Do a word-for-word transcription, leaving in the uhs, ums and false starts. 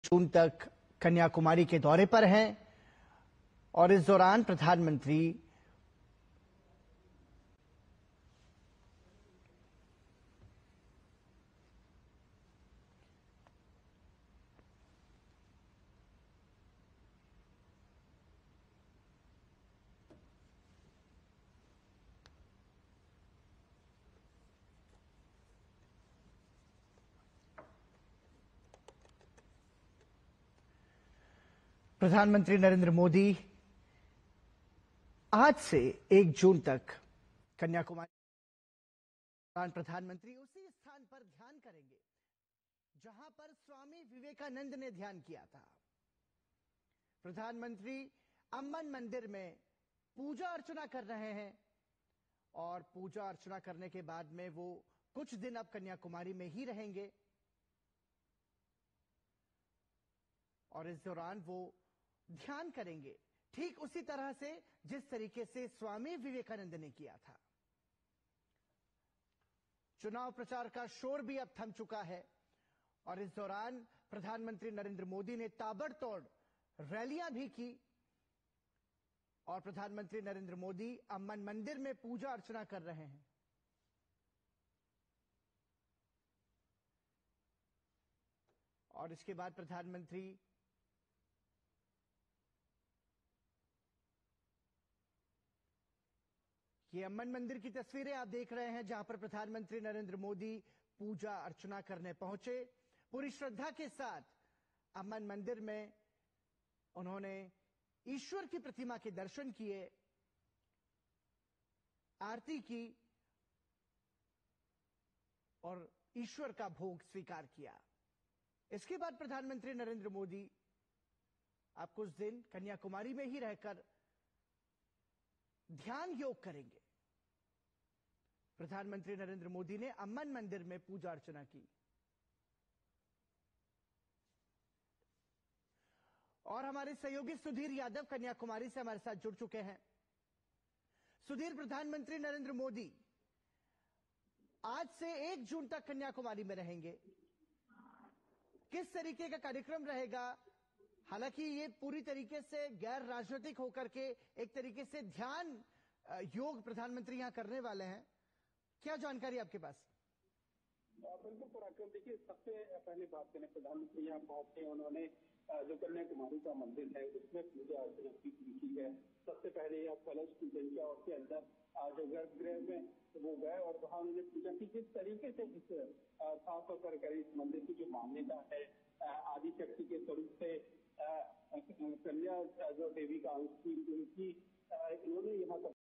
जून तक कन्याकुमारी के दौरे पर हैं और इस दौरान प्रधानमंत्री प्रधानमंत्री नरेंद्र मोदी आज से एक जून तक कन्याकुमारी। प्रधानमंत्री उसी स्थान पर ध्यान करेंगे जहां पर स्वामी विवेकानंद ने ध्यान किया था। प्रधानमंत्री अम्मन मंदिर में पूजा अर्चना कर रहे हैं और पूजा अर्चना करने के बाद में वो कुछ दिन अब कन्याकुमारी में ही रहेंगे और इस दौरान वो ध्यान करेंगे ठीक उसी तरह से जिस तरीके से स्वामी विवेकानंद ने किया था। चुनाव प्रचार का शोर भी अब थम चुका है और इस दौरान प्रधानमंत्री नरेंद्र मोदी ने ताबड़तोड़ रैलियां भी की और प्रधानमंत्री नरेंद्र मोदी अम्मन मंदिर में पूजा अर्चना कर रहे हैं। और इसके बाद प्रधानमंत्री ये अम्मन मंदिर की तस्वीरें आप देख रहे हैं जहां पर प्रधानमंत्री नरेंद्र मोदी पूजा अर्चना करने पहुंचे। पूरी श्रद्धा के साथ अम्मन मंदिर में उन्होंने ईश्वर की प्रतिमा के दर्शन किए, आरती की और ईश्वर का भोग स्वीकार किया। इसके बाद प्रधानमंत्री नरेंद्र मोदी अब कुछ दिन कन्याकुमारी में ही रहकर ध्यान योग करेंगे। प्रधानमंत्री नरेंद्र मोदी ने अम्मन मंदिर में पूजा अर्चना की और हमारे सहयोगी सुधीर यादव कन्याकुमारी से हमारे साथ जुड़ चुके हैं। सुधीर, प्रधानमंत्री नरेंद्र मोदी आज से एक जून तक कन्याकुमारी में रहेंगे, किस तरीके का कार्यक्रम रहेगा? हालांकि ये पूरी तरीके से गैर राजनीतिक होकर के एक तरीके से ध्यान योग प्रधानमंत्री यहां करने वाले हैं, क्या जानकारी आपके पास? बिल्कुल पराक्रम, देखिए सबसे पहले बात करें, प्रधानमंत्री यहाँ पहुंचे, उन्होंने जो कन्याकुमारी का मंदिर है उसमें पूजा अर्चना की है। सबसे पहले यह कलश पूजन किया और उसके अंदर जो गर्भगृह में वो गए और वहां उन्होंने पूजा की। जिस तरीके से इस खास तौर पर इस मंदिर की जो मान्यता है, आदि शक्ति के स्वरूप से कन्या जो देवी का अंश थी उनकी इन्होंने यहाँ